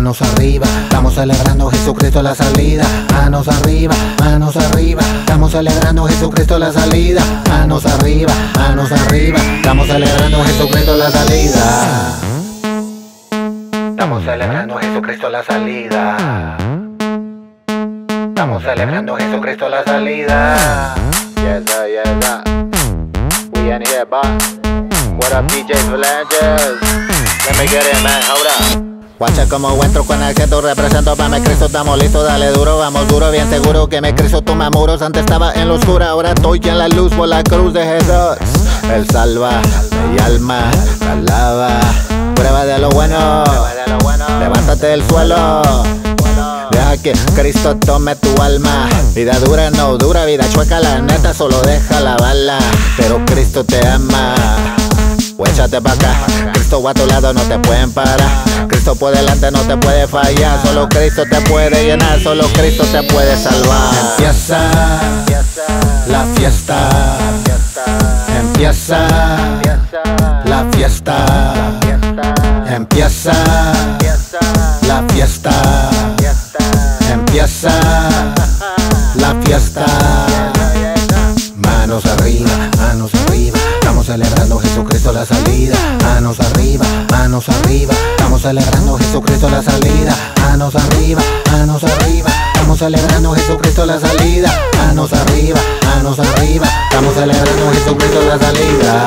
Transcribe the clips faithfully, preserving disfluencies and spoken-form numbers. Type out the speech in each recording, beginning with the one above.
manos arriba. Estamos celebrando Jesucristo la salida. Manos arriba, manos arriba. Estamos celebrando Jesucristo la salida. Manos arriba, manos arriba. Estamos celebrando Jesucristo la salida. Estamos celebrando Jesucristo la salida. Estamos celebrando Jesucristo la salida. Yeah, that, yeah, that. We in here, boss. What up, D J Phalanges? Let me get in, man. Hold up. Guacha como entro con el que tú represento pa' mi Cristo, estamos listos, dale duro, vamos duro, bien seguro que mi Cristo toma muros. Antes estaba en lo oscuro, ahora estoy en la luz por la cruz de Jesús. Él salva, mi alma, alaba, prueba de lo bueno, levántate del suelo. Deja que Cristo tome tu alma. Vida dura, no dura, vida chueca, la neta solo deja la bala. Pero Cristo te ama. O échate pa' acá, Cristo va a tu lado, no te pueden parar. Cristo por delante, no te puede fallar. Solo Cristo te puede llenar, solo Cristo te puede salvar. Empieza la fiesta, empieza la fiesta, empieza la fiesta, empieza la fiesta. Manos arriba, manos arriba. Estamos celebrando Jesucristo la salida. Manos arriba, manos arriba. Estamos celebrando Jesucristo la salida. Manos arriba, manos arriba. Estamos celebrando Jesucristo la salida. Manos arriba, manos arriba. Estamos celebrando Jesucristo la salida.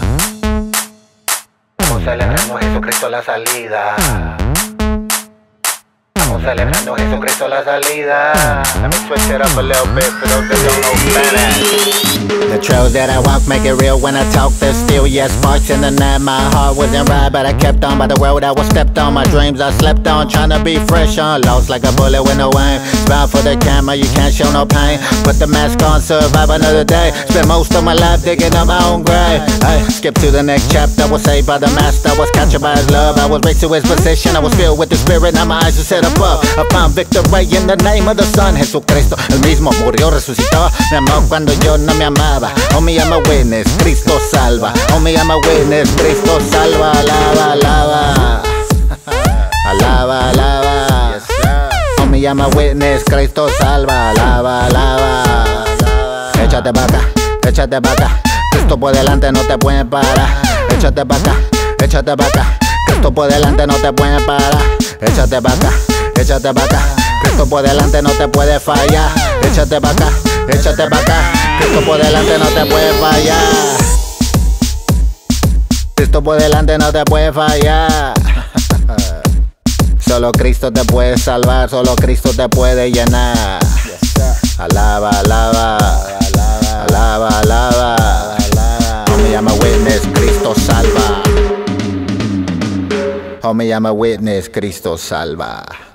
Estamos celebrando Jesucristo la salida. Estamos celebrando Jesucristo la salida. Let me switch it up a little bit for those that don't know Spanish. The trails that I walk make it real when I talk. There's still yes sparks in the night. My heart wasn't right, but I kept on by the road I was stepped on. My dreams I slept on, trying to be fresh on. Lost like a bullet with no aim. Smile for the camera, you can't show no pain. Put the mask on, survive another day. Spent most of my life digging up my own grave. Hey, skip to the next chapter. Was saved by the master, was captured by his love. I was raised to his position, I was filled with the spirit. Now my eyes are set above. I found victory in the name of the Son. Jesucristo, el mismo murió, resucitó. Me amó cuando yo no me amaba. Oh, me llama witness, Cristo salva. Oh, me llama witness, Cristo salva. Alaba, alaba. Alaba, alaba. Oh, me llama witness, Cristo salva. Alaba, alaba. Échate pa' acá, échate pa' acá. Cristo por delante, no te pueden parar. Échate pa' acá, échate pa' acá. Cristo por delante, no te pueden parar. Échate pa' acá, échate pa' acá. Cristo por delante, no te puede fallar. Échate pa' acá, échate pa' acá. Cristo por delante, no te puede fallar. Cristo por delante, no te puede fallar. Solo Cristo te puede salvar, solo Cristo te puede llenar. Alaba, alaba, alaba, alaba. Oh, me llama witness, Cristo salva. Oh, me llama witness, Cristo salva.